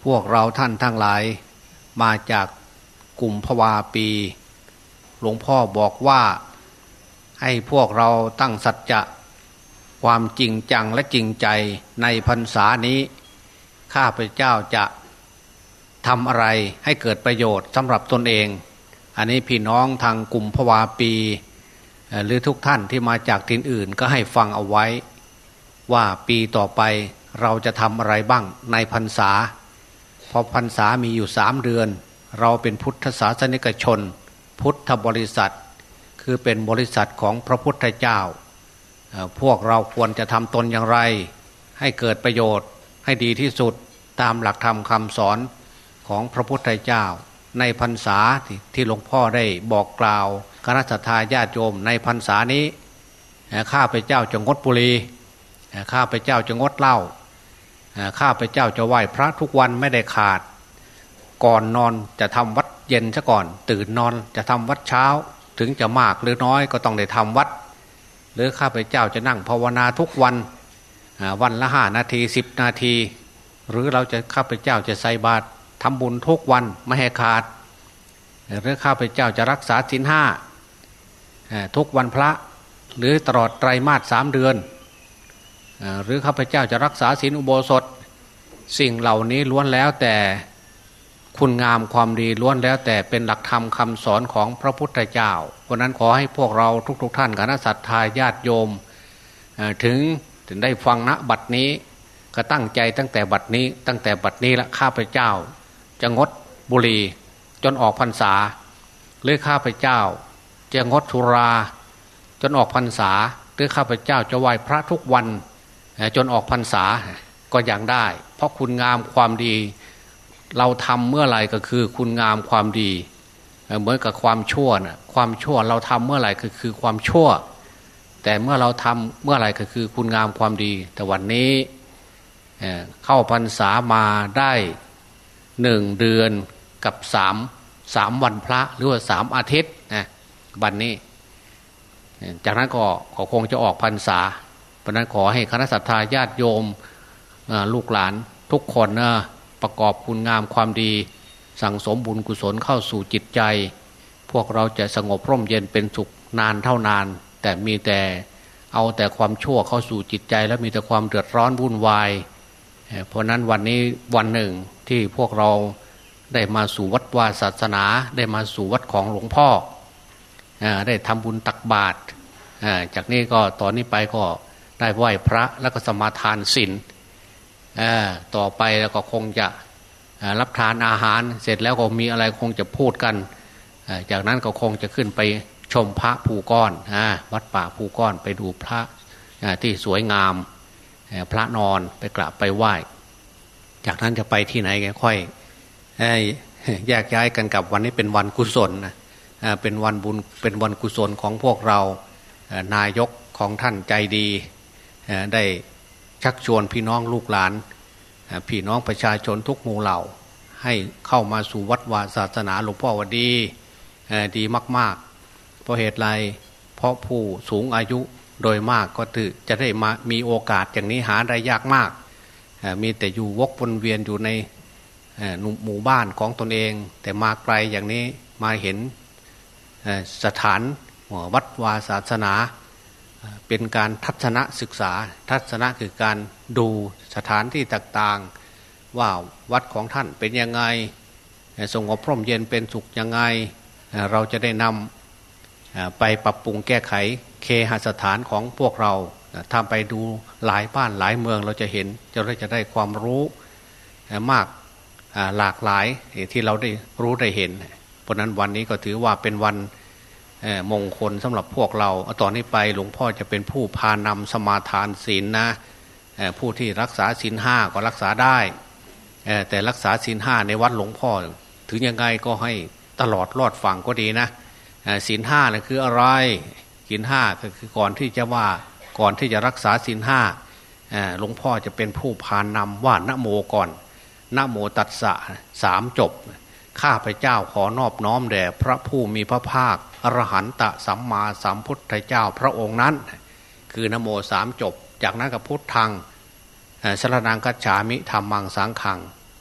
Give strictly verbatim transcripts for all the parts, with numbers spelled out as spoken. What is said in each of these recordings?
พวกเราท่านทั้งหลายมาจากกุมภวาปีหลวงพ่อบอกว่าให้พวกเราตั้งสัจจะความจริงจังและจริงใจในพรรษานี้ข้าพเจ้าจะทำอะไรให้เกิดประโยชน์สำหรับตนเองอันนี้พี่น้องทางกุมภวาปีหรือทุกท่านที่มาจากที่อื่นก็ให้ฟังเอาไว้ว่าปีต่อไปเราจะทำอะไรบ้างในพรรษาเพราะพรรษามีอยู่สามเดือนเราเป็นพุทธศาสนิกชนพุทธบริษัทคือเป็นบริษัทของพระพุทธเจ้าพวกเราควรจะทำตนอย่างไรให้เกิดประโยชน์ให้ดีที่สุดตามหลักธรรมคำสอนของพระพุทธเจ้าในพรรษาที่หลวงพ่อได้บอกกล่าวคณะสัตยาญาติโยมในพรรษานี้ข้าพเจ้าจะงดบุหรี่ข้าพเจ้าจะงดเหล้าข้าพเจ้าจะไหว้พระทุกวันไม่ได้ขาดก่อนนอนจะทำวัดเย็นซะก่อนตื่นนอนจะทำวัดเช้าถึงจะมากหรือน้อยก็ต้องได้ทำวัดหรือข้าพเจ้าจะนั่งภาวนาทุกวันวันละห้านาทีสิบนาทีหรือเราจะข้าพเจ้าจะใส่บาตรทำบุญทุกวันไม่ให้ขาดหรือข้าพเจ้าจะรักษาศีลห้าทุกวันพระหรือตลอดไตรมาสสามเดือนหรือข้าพเจ้าจะรักษาศีลอุโบสถสิ่งเหล่านี้ล้วนแล้วแต่คุณงามความดีล้วนแล้วแต่เป็นหลักธรรมคำสอนของพระพุทธเจ้าเพราะนั้นขอให้พวกเราทุกๆท่านคณะศรัทธาญาติโยมถึงถึงได้ฟังณบัดนี้ก็ตั้งใจตั้งแต่บัดนี้ตั้งแต่บัดนี้ละข้าพเจ้าจะงดบุหรี่จนออกพรรษาหรือข้าพเจ้าจะงดสุราจนออกพรรษาหรือข้าพเจ้าจะไหว้พระทุกวันจนออกพรรษาก็ยังได้เพราะคุณงามความดีเราทำเมื่อไหร่ก็คือคุณงามความดีเหมือนกับความชั่วนะความชั่วเราทำเมื่อไหร่ก็คือความชั่วแต่เมื่อเราทำเมื่อไหร่ก็คือคุณงามความดีแต่วันนี้เข้าพรรษามาได้หนึ่งเดือนกับสามสามวันพระหรือว่าสามอาทิตย์นะวันนี้จากนั้นก็ขอคงจะออกพรรษาเพราะนั้นขอให้คณะสัตยาญาติโยมลูกหลานทุกคนนะประกอบคุณงามความดีสั่งสมบุญกุศลเข้าสู่จิตใจพวกเราจะสงบร่มเย็นเป็นสุขนานเท่านานแต่มีแต่เอาแต่ความชั่วเข้าสู่จิตใจแล้วมีแต่ความเดือดร้อนวุ่นวายเพราะนั้นวันนี้วันหนึ่งที่พวกเราได้มาสู่วัดวาศาสนาได้มาสู่วัดของหลวงพ่อได้ทำบุญตักบาตรจากนี้ก็ตอนนี้ไปก็ได้ไหว้พระแล้วก็สมาทานศีลต่อไปแล้วก็คงจะรับทานอาหารเสร็จแล้วก็มีอะไรคงจะพูดกันจากนั้นก็คงจะขึ้นไปชมพระภูก้อนวัดป่าภูก้อนไปดูพระที่สวยงามพระนอนไปกราบไปไหว้จากนั้นจะไปที่ไหนกันค่อยแยกย้ายกันกับวันนี้เป็นวันกุศลนะเป็นวันบุญเป็นวันกุศลของพวกเรานายกของท่านใจดีได้ชักชวนพี่น้องลูกหลานพี่น้องประชาชนทุกหมู่เหล่าให้เข้ามาสู่วัดวาศาสนาหลวงพ่อว่าดีดีมากๆเพราะเหตุไรเพราะผู้สูงอายุโดยมากก็ถือจะได้มามีโอกาสอย่างนี้หาได้ยากมากมีแต่อยู่วกวนเวียนอยู่ในหมู่บ้านของตนเองแต่มาไกลอย่างนี้มาเห็นสถานวัดวาศาสนาเป็นการทัศนศึกษาทัศนะคือการดูสถานที่ต่างๆว่าวัดของท่านเป็นยังไงสงบพร่มเย็นเป็นสุขยังไงเราจะได้นำไปปรับปรุงแก้ไขเคหสถานของพวกเราทำไปดูหลายบ้านหลายเมืองเราจะเห็นจะได้จะได้ความรู้มากหลากหลายที่เราได้รู้ได้เห็นเพราะนั้นวันนี้ก็ถือว่าเป็นวันมงคลสำหรับพวกเราตอนนี้ไปหลวงพ่อจะเป็นผู้พานำสมาทานศีลนะผู้ที่รักษาศีลห้าก็รักษาได้แต่รักษาศีลห้าในวัดหลวงพ่อถึงยังไงก็ให้ตลอดรอดฝั่งก็ดีนะศีลห้านะคืออะไรศีลห้าก็คือก่อนที่จะว่าก่อนที่จะรักษาศีลห้าหลวงพ่อจะเป็นผู้พานำว่านะโมก่อนนะโมตัสสะสามจบข้าพเจ้าขอนอบน้อมแด่พระผู้มีพระภาคอรหันตสัมมาสัมพุทธเจ้าพระองค์นั้นคือนะโมสามจบจากนั้นก็พุทธังสรณังคัจฉามิธัมมังสังฆัง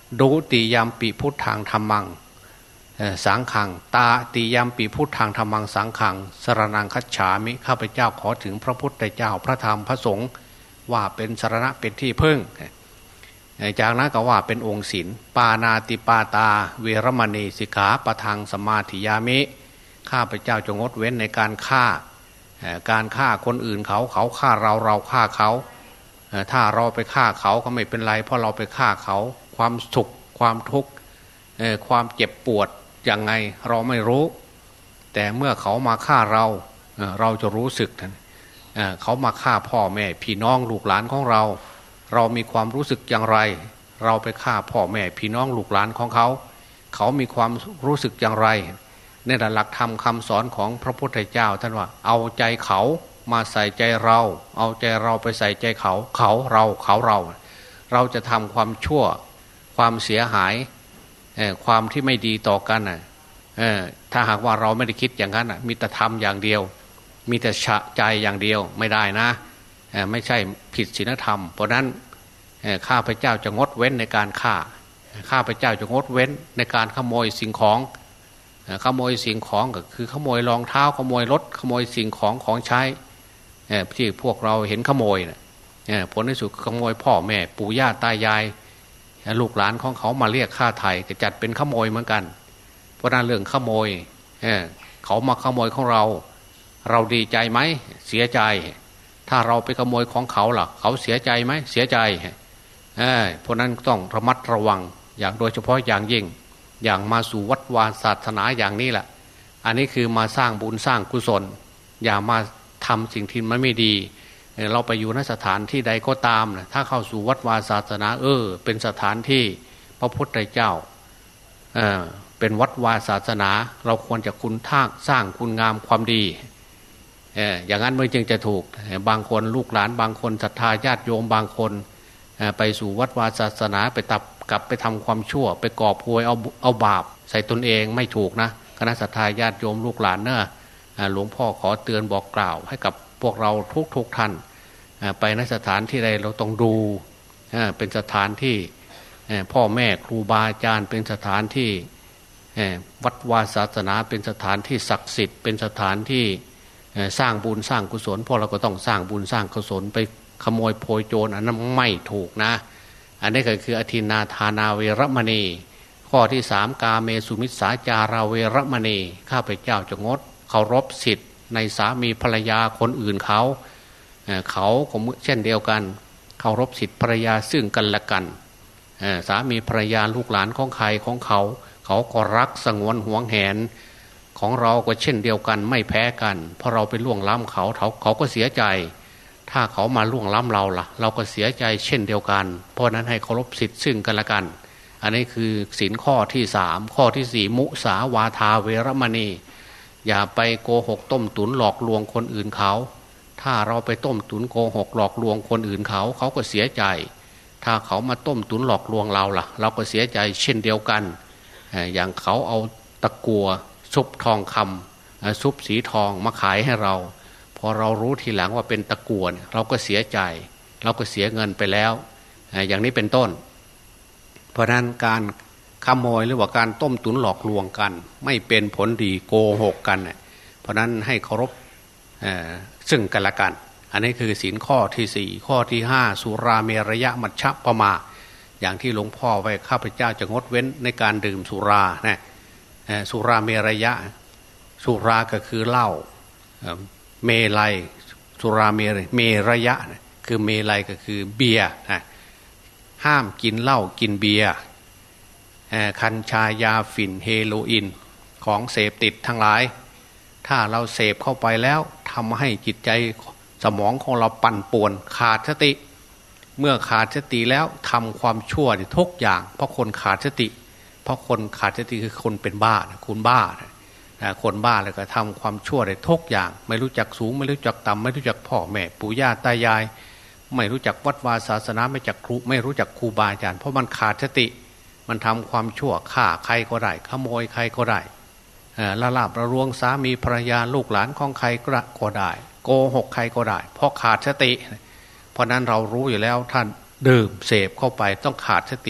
ดุติยามปิพุทธังธัมมังสังฆังตาติยามปิพุทธังธัมมังสังฆังสรณังคัจฉามิข้าพเจ้าขอถึงพระพุทธเจ้าพระธรรมพระสงฆ์ว่าเป็นสรณะเป็นที่พึ่งจากนั้นก็ว่าเป็นองค์ศีลปานาติปาตาเวรมณีสิกขาปะทังสมาธิยามิข้าพเจ้าจะงดเว้นในการฆ่าการฆ่าคนอื่นเขาเขาฆ่าเราเราฆ่าเขาถ้าเราไปฆ่าเขาก็ไม่เป็นไรเพราะเราไปฆ่าเขาความสุขความทุกข์ความเจ็บปวดยังไงเราไม่รู้แต่เมื่อเขามาฆ่าเราเราจะรู้สึกเขามาฆ่าพ่อแม่พี่น้องลูกหลานของเราเรามีความรู้สึกอย่างไรเราไปฆ่าพ่อแม่พี่น้องลูกหลานของเขาเขามีความรู้สึกอย่างไรในหลักธรรมคำสอนของพระพุทธเจ้าท่านว่าเอาใจเขามาใส่ใจเราเอาใจเราไปใส่ใจเขาเขาเราเขาเราเราจะทำความชั่วความเสียหายความที่ไม่ดีต่อกันน่ะถ้าหากว่าเราไม่ได้คิดอย่างนั้นมีแต่ทำอย่างเดียวมีแต่ฉะใจอย่างเดียวไม่ได้นะไม่ใช่ผิดศีลธรรมเพราะนั้นข้าพเจ้าจะงดเว้นในการฆ่าข้าพเจ้าจะงดเว้นในการขโมยสิ่งของขโมยสิ่งของก็คือขโมยรองเท้าขโมยรถขโมยสิ่งของของใช้ที่พวกเราเห็นขโมยนะผลที่สุดขโมยพ่อแม่ปู่ย่าตายายลูกหลานของเขามาเรียกค่าไถ่ก็จัดเป็นขโมยเหมือนกันเพราะนั้นเรื่องขโมยเขามาขโมยของเราเราดีใจไหมเสียใจถ้าเราไปขโมยของเขาล่ะเขาเสียใจไหมเสียใจเพราะนั้นต้องระมัดระวังอย่างโดยเฉพาะอย่างยิ่งอย่างมาสู่วัดวาศาสนาอย่างนี้แหละอันนี้คือมาสร้างบุญสร้างกุศลอย่ามาทำสิ่งที่มันไม่ดีเราไปอยู่ในสถานที่ใดก็ตามนะถ้าเข้าสู่วัดวาศาสนาเออเป็นสถานที่พระพุทธเจ้า เออเป็นวัดวาศาสนาเราควรจะคุณท่าสร้างคุณงามความดีเอออย่างนั้นมันจึงจะถูกบางคนลูกหลานบางคนศรัทธาญาติโยมบางคนไปสู่วัดวาศาสนาไปตับกลับไปทำความชั่วไปก่อพวยเอาเอาบาปใส่ตนเองไม่ถูกนะคณะศรัทธาญาติโยมลูกหลานเนอะหลวงพ่อขอเตือนบอกกล่าวให้กับพวกเราทุกทุกท่านไปในสถานที่ใดเราต้องดูเป็นสถานที่พ่อแม่ครูบาอาจารย์เป็นสถานที่วัดวาศาสนาเป็นสถานที่ศักดิ์สิทธิ์เป็นสถานที่สร้างบุญสร้างกุศลพวกเราก็ต้องสร้างบุญสร้างกุศลไปขโมยโพยโจรอันนั้นไม่ถูกนะอันนี้ก็คืออทินนาทานาเวรมณีข้อที่สามกาเมสุมิสสาจาราเวรมณีข้าพเจ้าจะงดเคารพสิทธิ์ในสามีภรรยาคนอื่นเขาเขาเช่นเดียวกันเคารพสิทธิ์ภรรยาซึ่งกันและกันสามีภรรยาลูกหลานของใครของเขาเขาก็รักสงวนห่วงแหนของเราก็เช่นเดียวกันไม่แพ้กันเพราะเราไปล่วงล้ำเขาเขาเขาก็เสียใจถ้าเขามาล่วงล้ำเราล่ะเราก็เสียใจเช่นเดียวกันเพราะนั้นให้เคารพสิทธิ์ซึ่งกันและกันอันนี้คือศีลข้อที่สามข้อที่สี่มุสาวาทาเวรมณีอย่าไปโกหกต้มตุ๋นหลอกลวงคนอื่นเขาถ้าเราไปต้มตุ๋นโกหกหลอกลวงคนอื่นเขาเขาก็เสียใจถ้าเขามาต้มตุ๋นหลอกลวงเราล่ะเราก็เสียใจเช่นเดียวกันอย่างเขาเอาตะกั่วซุปทองคำซุปสีทองมาขายให้เราพอเรารู้ทีหลังว่าเป็นตะกั่วเราก็เสียใจเราก็เสียเงินไปแล้วอย่างนี้เป็นต้นเพราะนั้นการขโมยหรือว่าการต้มตุ๋นหลอกลวงกันไม่เป็นผลดีโกหกกันเพราะนั้นให้เคารพซึ่งกันและกันอันนี้คือศีลข้อที่สี่ข้อที่ห้าสุราเมรยะมัชฌะปมาอย่างที่หลวงพ่อไว้ข้าพเจ้าจะงดเว้นในการดื่มสุรานะสุราเมรยะสุราก็คือเหล้าเมลัยสุราเมรเมรยะคือเมลัยก็คือเบียร์นะห้ามกินเหล้ากินเบียร์คัญชายาฝิ่นเฮโรอีนของเสพติดทั้งหลายถ้าเราเสพเข้าไปแล้วทำให้จิตใจสมองของเราปั่นป่วนขาดสติเมื่อขาดสติแล้วทำความชั่วทุกอย่างเพราะคนขาดสติเพราะคนขาดสติคือคนเป็นบ้าคุณบ้าคนบ้าแล้วก็ทำความชั่วได้ทุกอย่างไม่รู้จักสูงไม่รู้จักต่ำไม่รู้จักพ่อแม่ปู่ย่าตายายไม่รู้จักวัดวาศาสนาไม่จักครูไม่รู้จักครูบาอาจารย์เพราะมันขาดสติมันทำความชั่วฆ่าใครก็ได้ขโมยใครก็ได้ละลาบละลวงสามีภรรยาลูกหลานของใครก็ได้โกหกใครก็ได้เพราะขาดสติเพราะนั้นเรารู้อยู่แล้วท่านดื่มเสพเข้าไปต้องขาดสติ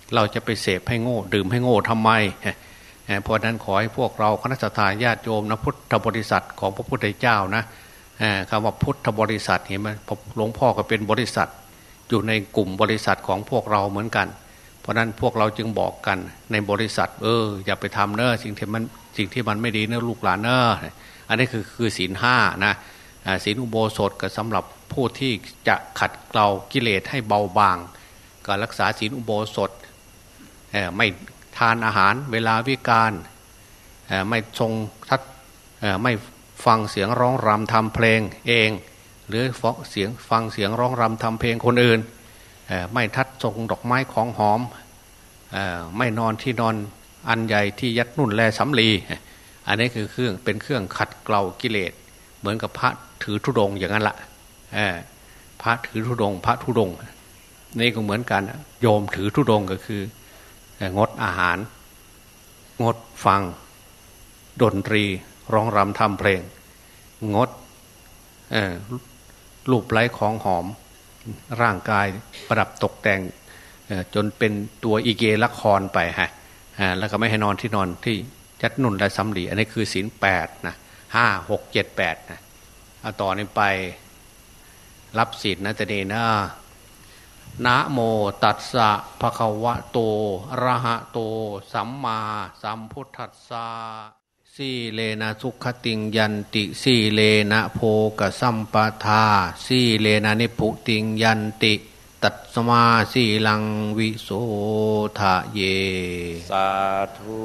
เราจะไปเสพให้โง่ดื่มให้โง่ทำไมเพราะนั้นขอให้พวกเราคณะทาญาติโยมนะพุทธบริษัทของพระพุทธเจ้านะคำว่าพุทธบริษัทเห็นไหมหลวงพ่อก็เป็นบริษัทอยู่ในกลุ่มบริษัทของพวกเราเหมือนกันเพราะนั้นพวกเราจึงบอกกันในบริษัทเอออย่าไปทำเนอะสิ่งที่มันสิ่งที่มันไม่ดีเนอะลูกหลานเนอะอันนี้คือคือศีลห้านะศีลอุโบสถก็สำหรับผู้ที่จะขัดเกลากิเลสให้เบาบางก็รักษาศีลอุโบสถไม่ทานอาหารเวลาวิกาลไม่ทรงทัดไม่ฟังเสียงร้องรำทำเพลงเองหรือฟังเสียงฟังเสียงร้องรำทำเพลงคนอื่นไม่ทัดทรงดอกไม้ของหอมไม่นอนที่นอนอันใหญ่ที่ยัดนุ่นแลสำลีอันนี้คือเครื่องเป็นเครื่องขัดเกลากิเลสเหมือนกับพระถือธุดงค์อย่างนั้นละพระถือธุดงค์พระธุดงค์นี่ก็เหมือนกันโยมถือธุดงค์ก็คืองดอาหารงดฟังดนตรีร้องรำทำเพลงงดรูปไร้ของหอมร่างกายประดับตกแต่งจนเป็นตัวอีเกละครไปฮะแล้วก็ไม่ให้นอนที่นอนที่จัดนุ่นและสำลีอันนี้คือศีลแปดนะห้าหกเจ็ดแปดนะเอาต่อนี้ไปรับศีลนะจะดีนะนะโมตัสสะภะคะวะโตอะระหะโตสัมมาสัมพุทธัสสะสีเลนะสุขติงยันติสีเลนะโภกสัมปทาสีเลนะนิพุติงยันติตัสมาสีลังวิโสทะเยสาธุ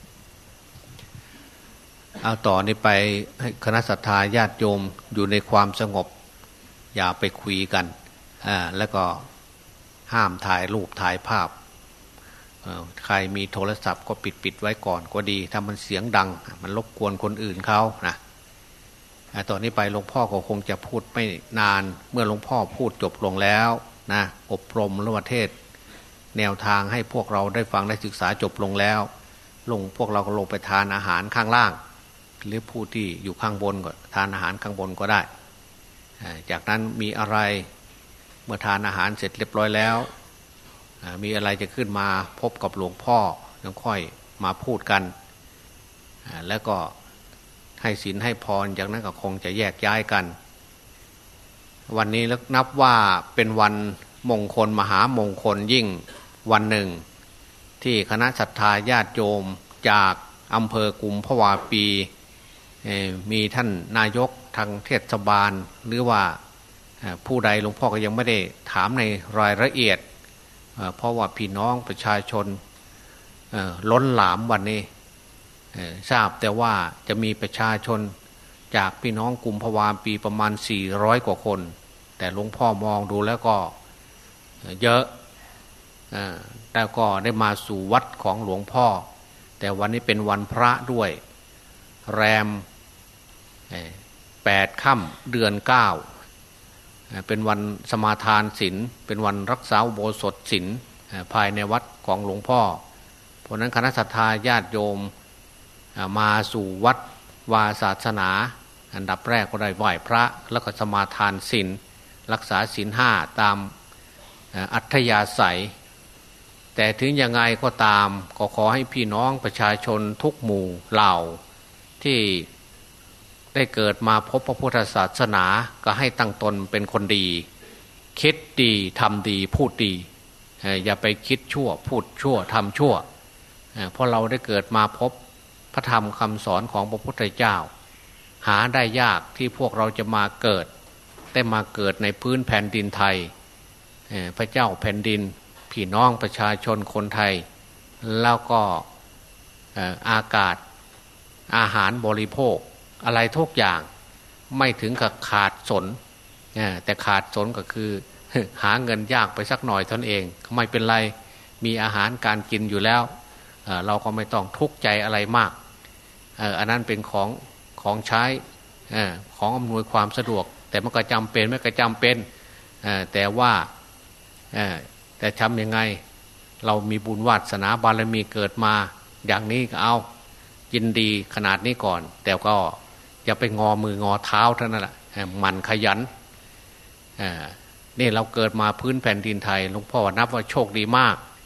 เอาต่อนี้ไปให้คณะศรัทธาญาติโยมอยู่ในความสงบอย่าไปคุยกันอ่าแล้วก็ห้ามถ่ายรูปถ่ายภาพใครมีโทรศัพท์ก็ปิดปิดไว้ก่อนก็ดีถ้ามันเสียงดังมันรบกวนคนอื่นเขานะตอนนี้ไปหลวงพ่อก็คงจะพูดไม่นานเมื่อหลวงพ่อพูดจบลงแล้วนะอบรมและประเทศแนวทางให้พวกเราได้ฟังได้ศึกษาจบลงแล้วลงพวกเราก็ลงไปทานอาหารข้างล่างหรือผู้ที่อยู่ข้างบนก็ทานอาหารข้างบนก็ได้จากนั้นมีอะไรเมื่อทานอาหารเสร็จเรียบร้อยแล้วมีอะไรจะขึ้นมาพบกับหลวงพ่อยังค่อยมาพูดกันแล้วก็ให้ศีลให้พรจากนั้นก็คงจะแยกย้ายกันวันนี้นับว่าเป็นวันมงคลมหามงคลยิ่งวันหนึ่งที่คณะศรัทธาญาติโยมจากอำเภอกุมภาวะปีมีท่านนายกทางเทศบาลหรือว่าผู้ใดหลวงพ่อก็ยังไม่ได้ถามในรายละเอียดเพราะว่าพี่น้องประชาชนล้นหลามวันนี้ทราบแต่ว่าจะมีประชาชนจากพี่น้องกุมภาวะปีประมาณสี่ร้อยกว่าคนแต่หลวงพ่อมองดูแล้วก็เยอะแต่ก็ได้มาสู่วัดของหลวงพ่อแต่วันนี้เป็นวันพระด้วยแรมแปดค่ำเดือนเก้าเป็นวันสมาทานศีลเป็นวันรักษาอุโบสถศีลภายในวัดของหลวงพ่อเพราะนั้นคณะศรัทธาญาติโยมมาสู่วัดวาศาสนาอันดับแรกก็ได้ไหว้พระแล้วก็สมาทานศีลรักษาศีลห้าตามอัธยาศัยแต่ถึงยังไงก็ตามก็ขอให้พี่น้องประชาชนทุกหมู่เหล่าที่ได้เกิดมาพบพระพุทธศาสนาก็ให้ตั้งตนเป็นคนดีคิดดีทำดีพูดดีอย่าไปคิดชั่วพูดชั่วทำชั่วเพราะเราได้เกิดมาพบพระธรรมคำสอนของพระพุทธเจ้าหาได้ยากที่พวกเราจะมาเกิดได้มาเกิดในพื้นแผ่นดินไทยพระเจ้าแผ่นดินพี่น้องประชาชนคนไทยแล้วก็อากาศอาหารบริโภคอะไรทุกอย่างไม่ถึงกับขาดสนแต่ขาดสนก็คือหาเงินยากไปสักหน่อยเท่านั้นเองไม่เป็นไรมีอาหารการกินอยู่แล้วเราก็ไม่ต้องทุกข์ใจอะไรมากอันนั้นเป็นของของใช้ของอำนวยความสะดวกแต่มันก็จำเป็นไม่ก็จำเป็นแต่ว่าแต่ทำยังไงเรามีบุญวาสนาบารมีเกิดมาอย่างนี้ก็เอายินดีขนาดนี้ก่อนแต่ก็อย่าไปงอมืองอเท้าเท่านั้นแหละมันขยันนี่เราเกิดมาพื้นแผ่นดินไทยหลวงพ่อนับว่าโชคดีมาก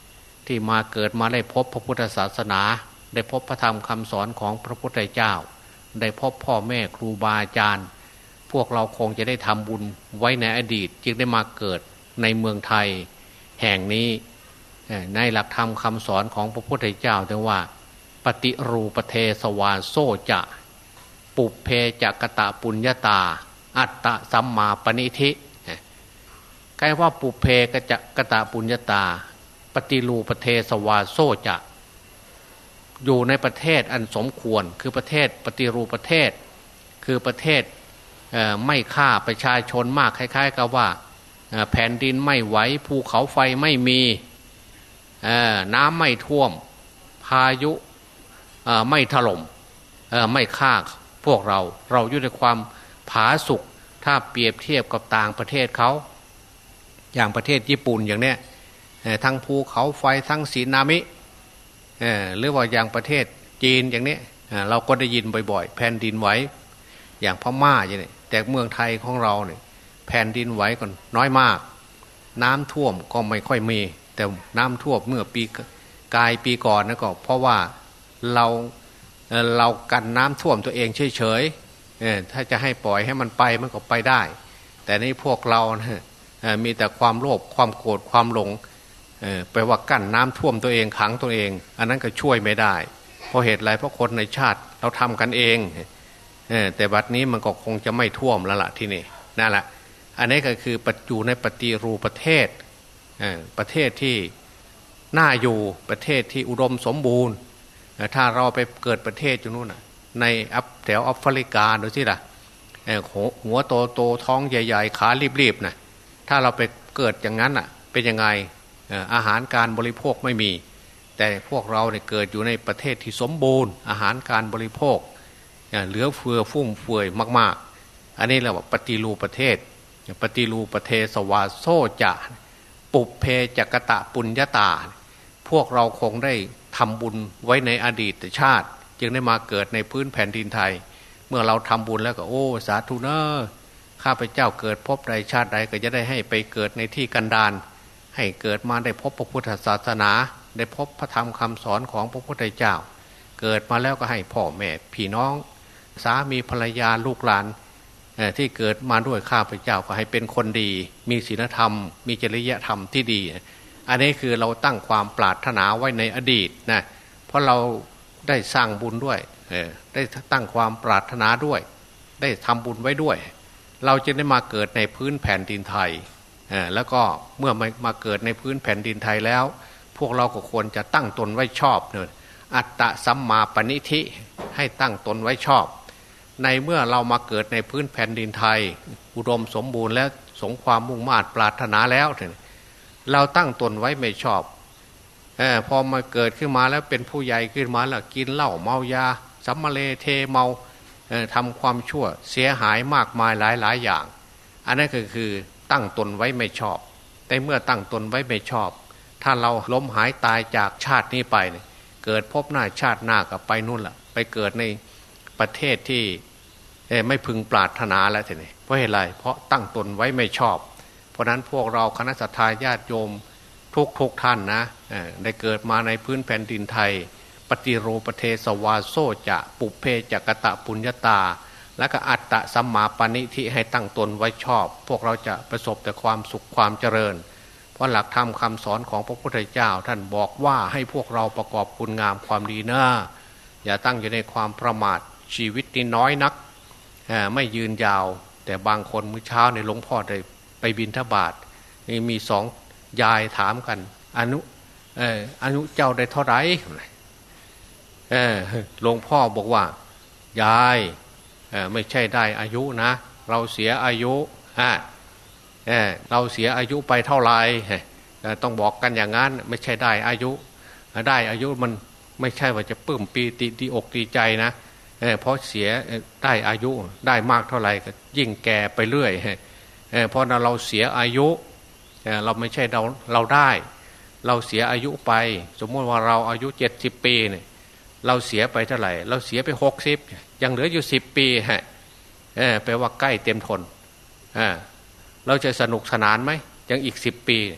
ที่มาเกิดมาได้พบพระพุทธศาสนาได้พบพระธรรมคำสอนของพระพุทธเจ้าได้พบพ่อแม่ครูบาอาจารย์พวกเราคงจะได้ทำบุญไว้ในอดีตจึงได้มาเกิดในเมืองไทยแห่งนี้ในหลักธรรมคำสอนของพระพุทธเจ้าแต่ว่าปฏิรูปเทสวาโซจะปุเพจักตะปุญญาตาอัตตะสัมมาปณิธิใกล้ว่าปุเพกจักตะปุญญาตาปฏิรูปเทสวาโซจะอยู่ในประเทศอันสมควรคือประเทศปฏิรูปประเทศคือประเทศไม่ฆ่าประชาชนมากคล้ายๆกับว่าแผ่นดินไม่ไหวภูเขาไฟไม่มีน้ำไม่ท่วมพายุไม่ถล่มไม่ฆ่าพวกเราเราอยู่ในความผาสุกถ้าเปรียบเทียบกับต่างประเทศเขาอย่างประเทศญี่ปุ่นอย่างเนี้ยทั้งภูเขาไฟทั้งสึนามิหรือว่าอย่างประเทศจีนอย่างนี้เราก็ได้ยินบ่อยๆแผ่นดินไหวอย่างพม่าอย่างนี้แต่เมืองไทยของเราเนี่ยแผ่นดินไหวก็น้อยมากน้ำท่วมก็ไม่ค่อยมีแต่น้ำท่วมเมื่อปีกายปีก่อนนะก็เพราะว่าเราเรากันน้ำท่วมตัวเองเฉยๆถ้าจะให้ปล่อยให้มันไปมันก็ไปได้แต่ในพวกเรานะมีแต่ความโลภความโกรธความหลงไปว่ากั้นน้ำท่วมตัวเองขังตัวเองอันนั้นก็ช่วยไม่ได้เพราะเหตุไรเพราะคนในชาติเราทำกันเองแต่บัดนี้มันก็คงจะไม่ท่วมแล้วล่ะที่นี่นั่นแหละอันนี้ก็คืออยู่ในปฏิรูปประเทศประเทศที่น่าอยู่ประเทศที่อุดมสมบูรณ์ถ้าเราไปเกิดประเทศอยู่นู่นในแถวแอฟริกาดูสิล่ะหัวโตโตท้องใหญ่ๆขารีบๆนะถ้าเราไปเกิดอย่างนั้นอ่ะเป็นยังไงอาหารการบริโภคไม่มีแต่พวกเราเนี่ยเกิดอยู่ในประเทศที่สมบูรณ์อาหารการบริโภคเหลือเฟือฟุ่มเฟือยมากๆอันนี้เราบอกปฏิรูปประเทศปฏิรูปประเทศสวาโซจะปุเพจักตะปุญญาตาพวกเราคงได้ทำบุญไว้ในอดีตชาติจึงได้มาเกิดในพื้นแผ่นดินไทยเมื่อเราทำบุญแล้วก็โอ้สาธุเนอข้าพเจ้าเกิดพบใดชาติใดก็จะได้ให้ไปเกิดในที่กันดารให้เกิดมาได้พบพระพุทธศาสนาได้พบพระธรรมคำสอนของพระพุทธเจ้าเกิดมาแล้วก็ให้พ่อแม่พี่น้องสามีภรรยาลูกหลานที่เกิดมาด้วยข้าพเจ้าก็ให้เป็นคนดีมีศีลธรรมมีจริยธรรมที่ดีอันนี้คือเราตั้งความปรารถนาไว้ในอดีตนะเพราะเราได้สร้างบุญด้วยได้ตั้งความปรารถนาด้วยได้ทำบุญไว้ด้วยเราจะได้มาเกิดในพื้นแผ่นดินไทยแล้วก็เมื่อมาเกิดในพื้นแผ่นดินไทยแล้วพวกเราก็ควรจะตั้งตนไว้ชอบเนอะอัตตะสัมมาปณิธิให้ตั้งตนไว้ชอบในเมื่อเรามาเกิดในพื้นแผ่นดินไทยอุดมสมบูรณ์และสมความมุ่งมา่ปรารถนาแล้วเราตั้งตนไว้ไม่ชอบเออพอมาเกิดขึ้นมาแล้วเป็นผู้ใหญ่ขึ้นมาแล้วกินเหล้าเมายาสัมมาเลเทเมาเออทำความชั่วเสียหายมากมายหลายหลายอย่างอันนั้นก็คือตั้งตนไว้ไม่ชอบแต่เมื่อตั้งตนไว้ไม่ชอบถ้าเราล้มหายตายจากชาตินี้ไปเนี่ยเกิดพบหน้าชาติหน้ากับไปนู่นล่ะไปเกิดในประเทศที่ไม่พึงปรารถนาแล้วทีนี้เพราะเหตุไรเพราะตั้งตนไว้ไม่ชอบเพราะนั้นพวกเราคณะสัตยาญาติโยมทุกทุกท่านนะได้เกิดมาในพื้นแผ่นดินไทยปฏิรูปเทสวาโซจะปุเพจักตะปุญญาตาและก็อัตตะสัมมาปณิธิให้ตั้งตนไว้ชอบพวกเราจะประสบแต่ความสุขความเจริญเพราะหลักธรรมคำสอนของพระพุทธเจ้าท่านบอกว่าให้พวกเราประกอบคุณงามความดีนะอย่าตั้งอยู่ในความประมาทชีวิตนี้น้อยนักไม่ยืนยาวแต่บางคนมื้อเช้าในหลวงพ่อได้ไปบิณฑบาตมีสองยายถามกันอนุเอออนุเจ้าได้เท่าไหร่เออหลวงพ่อบอกว่ายายเออไม่ใช่ได้อายุนะเราเสียอายุฮะเออเราเสียอายุไปเท่าไหร่ต้องบอกกันอย่างนั้นไม่ใช่ได้อายุได้อายุมันไม่ใช่ว่าจะปลื้มปีติดีอกดีใจนะเออเพราะเสียได้อายุได้มากเท่าไหร่ก็ยิ่งแก่ไปเรื่อยเออเพราะนั้นเราเสียอายุเออเราไม่ใช่เราเราได้เราเสียอายุไปสมมติว่าเราอายุเจ็ดสิบปีเนี่ยเราเสียไปเท่าไหร่เราเสียไปหกสิบยังเหลืออยู่สิบปีฮะเออแปลว่าใกล้เต็มทนเออเราจะสนุกสนานไหมยังอีกสิบปี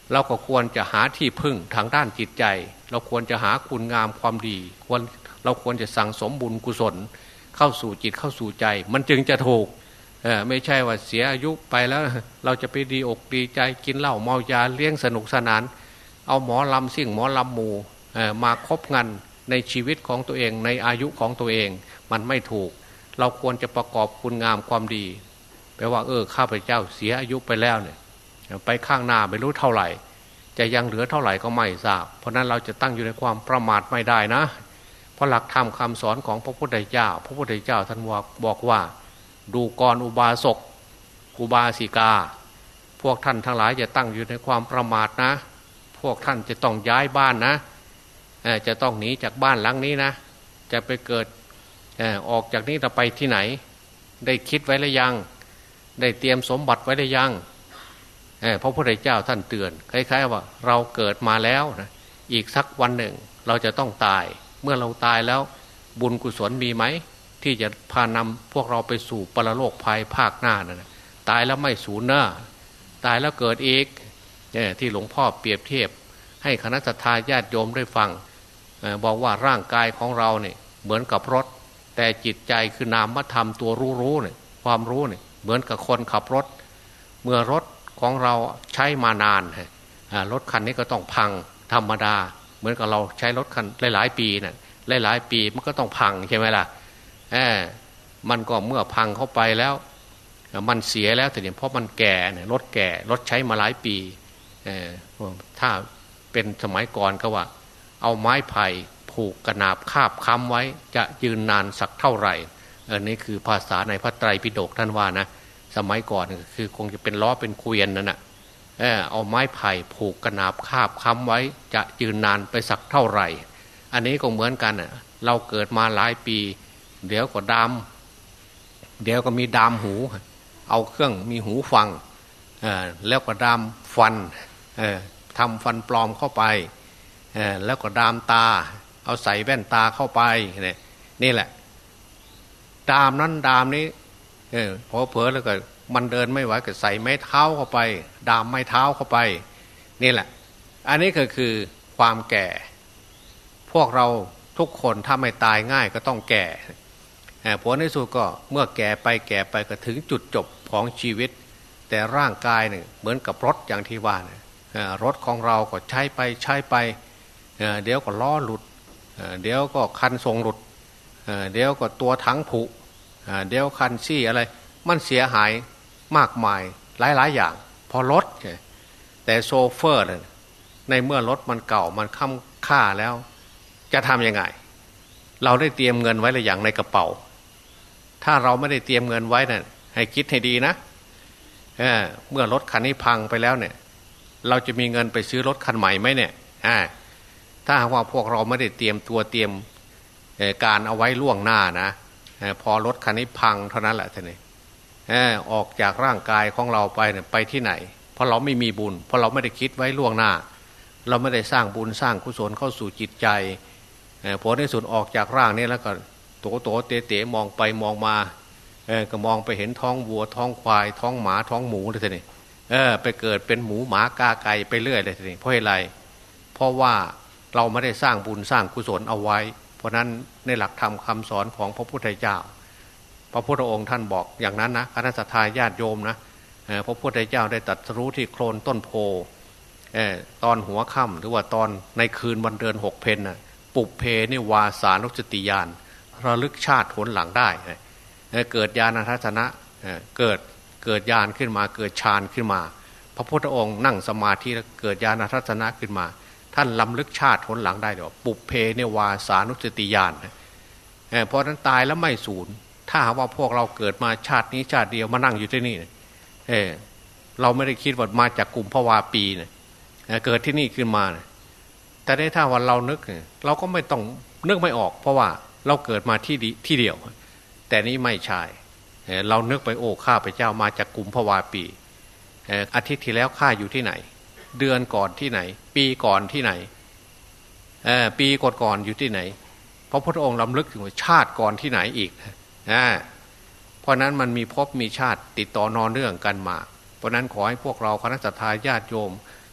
เราก็ควรจะหาที่พึ่งทางด้านจิตใจเราควรจะหาคุณงามความดีควรเราควรจะสั่งสมบุญกุศลเข้าสู่จิตเข้าสู่ใจมันจึงจะถูกเออไม่ใช่ว่าเสียอายุไปแล้วเราจะไปดีอกดีใจกินเหล้าเมายาเลี้ยงสนุกสนานเอาหมอลำซิ่งหมอลำหมู่มาคบกันในชีวิตของตัวเองในอายุของตัวเองมันไม่ถูกเราควรจะประกอบคุณงามความดีแปลว่าเออข้าพเจ้าเสียอายุไปแล้วเนี่ยไปข้างหน้าไม่รู้เท่าไหร่จะยังเหลือเท่าไหร่ก็ไม่ทราบเพราะนั้นเราจะตั้งอยู่ในความประมาทไม่ได้นะเพราะหลักธรรมคำสอนของพระพุทธเจ้าพระพุทธเจ้าท่านบอกว่าดูก่อนอุบาสกอุบาสิกาพวกท่านทั้งหลายจะตั้งอยู่ในความประมาทนะพวกท่านจะต้องย้ายบ้านนะจะต้องหนีจากบ้านหลังนี้นะจะไปเกิดออกจากนี้จะไปที่ไหนได้คิดไว้หรือยังได้เตรียมสมบัติไว้หรือยังพระพุทธเจ้าท่านเตือนคล้ายๆว่าเราเกิดมาแล้วนะอีกสักวันหนึ่งเราจะต้องตายเมื่อเราตายแล้วบุญกุศลมีไหมที่จะพานำพวกเราไปสู่ปรโลกภายภาคหน้านะนะตายแล้วไม่สูญหน้าตายแล้วเกิดอีกที่หลวงพ่อเปรียบเทียบให้คณะทาญาติโยมได้ฟังบอกว่าร่างกายของเราเนี่ยเหมือนกับรถแต่จิตใจคือนามธรรมตัวรู้ๆเนี่ยความรู้เนี่ยเหมือนกับคนขับรถเมื่อรถของเราใช้มานานรถคันนี้ก็ต้องพังธรรมดาเหมือนกับเราใช้รถคันหลายๆปีน่ะหลายๆปีมันก็ต้องพังใช่ไหมล่ะเออมันก็เมื่อพังเข้าไปแล้วมันเสียแล้วแต่เนี่ยเพราะมันแก่เนี่ยรถแก่รถใช้มาหลายปีเออถ้าเป็นสมัยก่อนก็ว่าเอาไม้ไผ่ผูกกระนาบคาบค้ำไว้จะยืนนานสักเท่าไหร่อันนี้คือภาษาในพระไตรปิฎกท่านว่านะสมัยก่อนคือคงจะเป็นล้อเป็นเกวียนนั่นแหะเออเอาไม้ไผ่ผูกกระนาบคาบค้ำไว้จะยืนนานไปสักเท่าไหร่อันนี้ก็เหมือนกันอ่ะเราเกิดมาหลายปีเดี๋ยวก็ดามเดี๋ยวก็มีดามหูเอาเครื่องมีหูฟังเออแล้วก็ดามฟันเออทำฟันปลอมเข้าไปเออแล้วก็ดามตาเอาใส่แว่นตาเข้าไปเนี่ยนี่แหละดามนั้นดามนี้เออพอเผลอแล้วก็มันเดินไม่ไหวก็ใส่ไม้เท้าเข้าไปดามไม้เท้าเข้าไปนี่แหละอันนี้ก็คือความแก่พวกเราทุกคนถ้าไม่ตายง่ายก็ต้องแก่ผลในสุดก็เมื่อแก่ไปแก่ไปก็ถึงจุดจบของชีวิตแต่ร่างกายเนี่ยเหมือนกับรถอย่างที่ว่าเนี่ยรถของเราก็ใช้ไปใช้ไปเดี๋ยวก็ล้อหลุดเดี๋ยวก็คันทรงหลุดเดี๋ยวก็ตัวถังผุเดี๋ยวคันซี่อะไรมันเสียหายมากมายหลายๆอย่างพอรถแต่โซเฟอร์ในเมื่อรถมันเก่ามันค้ำค่าแล้วจะทำยังไงเราได้เตรียมเงินไว้หรือยังในกระเป๋าถ้าเราไม่ได้เตรียมเงินไว้เนี่ยให้คิดให้ดีนะ เ, เมื่อรถคันนี้พังไปแล้วเนี่ยเราจะมีเงินไปซื้อรถคันใหม่ไหมเนี่ยถ้าหากว่าพวกเราไม่ได้เตรียมตัวเตรียมการเอาไว้ล่วงหน้านะพอรถคันนี้พังเท่านั้นแหละท่านนี่ออกจากร่างกายของเราไปเนี่ยไปที่ไหนเพราะเราไม่มีบุญเพราะเราไม่ได้คิดไว้ล่วงหน้าเราไม่ได้สร้างบุญสร้างกุศลเข้าสู่จิตใจพอในสุดออกจากร่างนี้แล้วก็โตโตเตะเตะมองไปมองมาก็มองไปเห็นท้องวัวท้องควายท้องหมาท้องหมูเลยท่านนี่ไปเกิดเป็นหมูหมากาไก่ไปเรื่อยเลยท่านนี่เพราะอะไรเพราะว่าเราไม่ได้สร้างบุญสร้างกุศลเอาไว้เพราะนั้นในหลักธรรมคำสอนของพระพุทธเจ้าพระพุทธองค์ท่านบอกอย่างนั้นนะคณะสัตยาญาติโยมนะพระพุทธเจ้าได้ตรัสรู้ที่โคลนต้นโพตอนหัวค่ำหรือว่าตอนในคืนวันเดือนหกเพนนะปุเพนิวาสานุสติญาณระลึกชาติผลหลังได้เกิดญาณทัศนะเกิดเกิดญาณขึ้นมาเกิดฌานขึ้นมาพระพุทธองค์นั่งสมาธิแล้วเกิดญาณทัศนะขึ้นมาท่านล้ำลึกชาติผลหลังได้เดี๋ยวปุเพนิวาสานุสติญาณเพราะนั้นตายแล้วไม่สูญถ้าหากว่าพวกเราเกิดมาชาตินี้ชาติเดียวมานั่งอยู่ที่นี่เออเราไม่ได้คิดว่ามาจากกลุ่มภวาปีเนี่ยเกิดที่นี่ขึ้นมาแต่ได้ถ้าวันเรานึกเราก็ไม่ต้องนึกไม่ออกเพราะว่าเราเกิดมาที่ที่เดียวแต่นี้ไม่ใช่เรานึกไปโอ้ข้าพเจ้ามาจากกลุ่มภวาปีอาทิตย์ที่แล้วข้าอยู่ที่ไหนเดือนก่อนที่ไหนปีก่อนที่ไหนปีก่อนก่อนอยู่ที่ไหนพระพุทธองค์ล้ำลึกถึงว่าชาติก่อนที่ไหนอีกนะเพราะนั้นมันมีภพมีชาติติดต่อนอนเนื่องกันมาเพราะนั้นขอให้พวกเราคณะสัตยาญาติโยม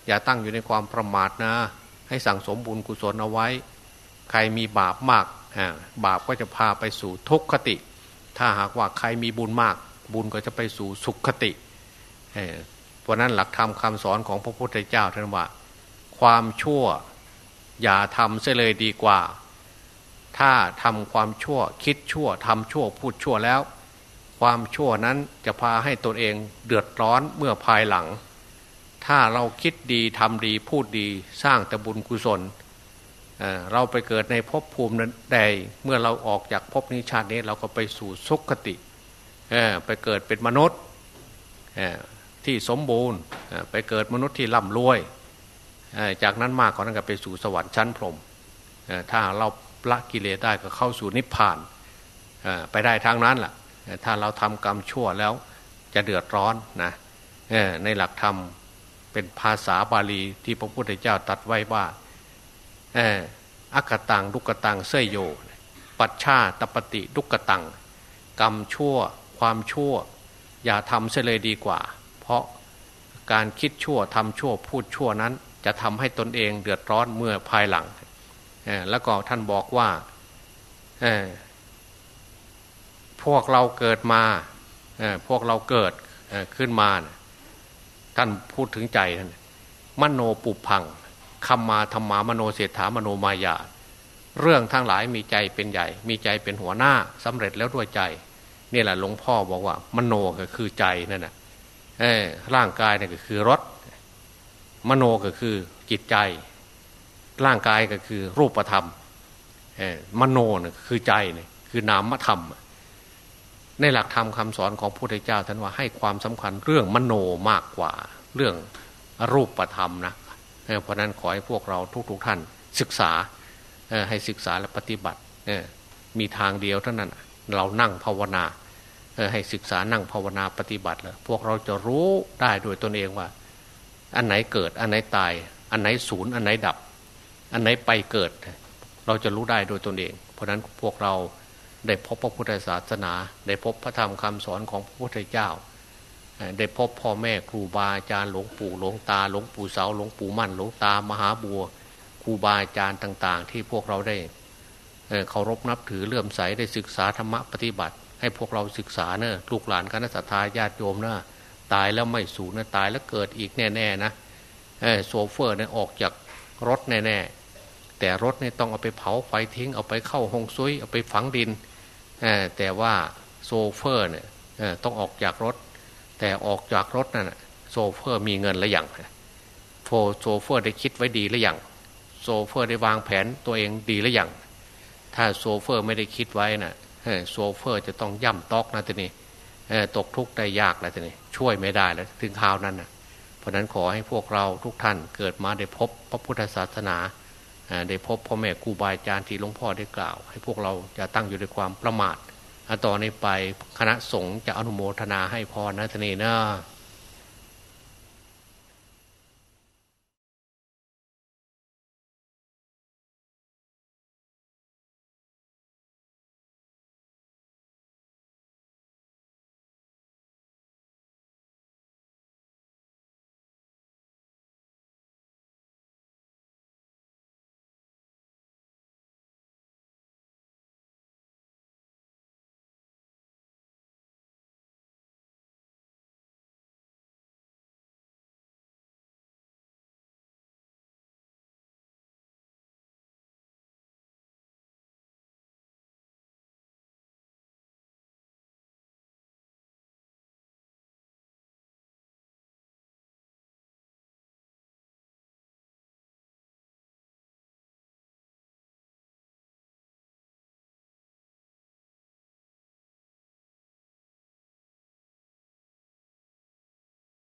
อย่าตั้งอยู่ในความประมาทนะให้สั่งสมบุญกุศลเอาไว้ใครมีบาปมากบาปก็จะพาไปสู่ทุกขติถ้าหากว่าใครมีบุญมากบุญก็จะไปสู่สุขติเพราะนั้นหลักธรรมคำสอนของพระพุทธเจ้าท่านว่าความชั่วอย่าทำเสียเลยดีกว่าถ้าทำความชั่วคิดชั่วทำชั่วพูดชั่วแล้วความชั่วนั้นจะพาให้ตนเองเดือดร้อนเมื่อภายหลังถ้าเราคิดดีทำดีพูดดีสร้างแต่บุญกุศล เอ่อ เราไปเกิดในภพภูมิใดเมื่อเราออกจากภพนี้ชาตินี้เราก็ไปสู่สุคติเอ่อไปเกิดเป็นมนุษย์เอ่อที่สมบูรณ์เอ่อไปเกิดมนุษย์ที่ร่ำรวยเอ่อจากนั้นมากกว่านั้นก็ไปสู่สวรรค์ชั้นพรหมเอ่อถ้าเราละกิเลสได้ก็เข้าสู่นิพพานเอ่อไปได้ทางนั้นล่ะถ้าเราทำกรรมชั่วแล้วจะเดือดร้อนนะเอ่อในหลักธรรมเป็นภาษาบาลีที่พระพุทธเจ้าตรัสไว้ว่าเอออักตังดุกตังเสยโยปัจฉาตปฏิดุกตังกรรมชั่วความชั่วอย่าทำเสียเลยดีกว่าเพราะการคิดชั่วทำชั่วพูดชั่วนั้นจะทำให้ตนเองเดือดร้อนเมื่อภายหลังเออแล้วก็ท่านบอกว่าเออพวกเราเกิดมาเออพวกเราเกิดเออขึ้นมาท่านพูดถึงใจท่านมโนปุพังคัมมาธรรมามโนเศรษฐามโนมายาเรื่องทั้งหลายมีใจเป็นใหญ่มีใจเป็นหัวหน้าสำเร็จแล้วด้วยใจนี่แหละหลวงพ่อบอกว่ามโนก็คือใจนั่นน่ะเออร่างกายเนี่ยก็คือรถมโนก็คือจิตใจร่างกายก็คือรูปธรรมเออมโนเนี่ยคือใจเนี่ยคือนามธรรมในหลักธรรมคำสอนของพระพุทธเจ้าท่านว่าให้ความสำคัญเรื่องมโนมากกว่าเรื่องรูปธรรมนะเพราะนั้นขอให้พวกเราทุกๆท่านศึกษาให้ศึกษาและปฏิบัติมีทางเดียวเท่านั้นเรานั่งภาวนาให้ศึกษานั่งภาวนาปฏิบัติแล้วพวกเราจะรู้ได้โดยตนเองว่าอันไหนเกิดอันไหนตายอันไหนสูญอันไหนดับอันไหนไปเกิดเราจะรู้ได้โดยตนเองเพราะนั้นพวกเราได้พบพระพุทธศาสนาได้พบพระธรรมคำสอนของพระพุทธเจ้าได้พบพ่อแม่ครูบาอาจารย์หลวงปู่หลวงตาหลวงปู่เสาหลวงปู่มั่นหลวงตามหาบัวครูบาอาจารย์ต่างๆที่พวกเราได้เคารพนับถือเลื่อมใสได้ศึกษาธรรมะปฏิบัติให้พวกเราศึกษาเนอะลูกหลานคณะสัตยาญาติโยมนะตายแล้วไม่สูญนะตายแล้วเกิดอีกแน่ๆนะโซเฟอร์เนี่ยออกจากรถแน่ๆแต่รถเนี่ยต้องเอาไปเผาไฟทิ้งเอาไปเข้าฮงซุยเอาไปฝังดินแต่ว่าโซเฟอร์เนี่ยต้องออกจากรถแต่ออกจากรถนั่นโซเฟอร์มีเงินหรือยังโฟโซเฟอร์ได้คิดไว้ดีหรือยังโซเฟอร์ได้วางแผนตัวเองดีหรือยังถ้าโซเฟอร์ไม่ได้คิดไว้น่ะโซเฟอร์จะต้องย่ำตอกนะทีนี้ตกทุกข์ได้ยากแล้วทีนี้ช่วยไม่ได้แล้วถึงคราวนั้นนะเพราะนั้นขอให้พวกเราทุกท่านเกิดมาได้พบพระพุทธศาสนาได้พบพ่อแม่ครูบาอาจารย์ที่หลวงพ่อได้กล่าวให้พวกเราจะตั้งอยู่ในความประมาทต่อนนี้ไปคณะสงฆ์จะอนุโมทนาให้พรนะทีนี้นะ